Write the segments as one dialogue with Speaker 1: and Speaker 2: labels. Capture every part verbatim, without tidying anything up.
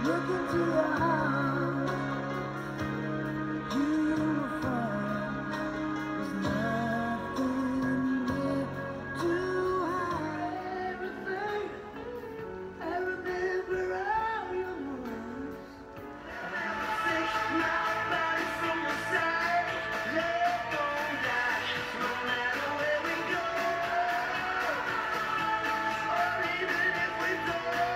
Speaker 1: Look into your heart, you will find there's nothing there to hide. Everything I remember all your moves. Take my body from your side, let go now, no matter where we go, or even if we don't.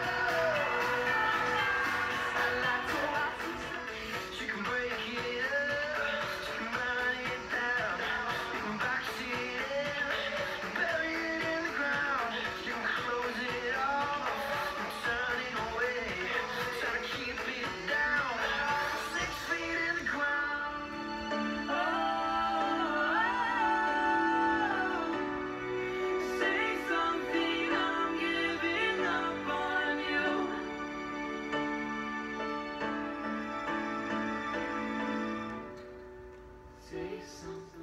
Speaker 1: I like to watch you say, you can break it up, you can run it down, you can box it in, bury it in the ground, you can close it off, and turn it away, try to keep it down, six feet in the ground. Say something, I'm giving up on you. Say something.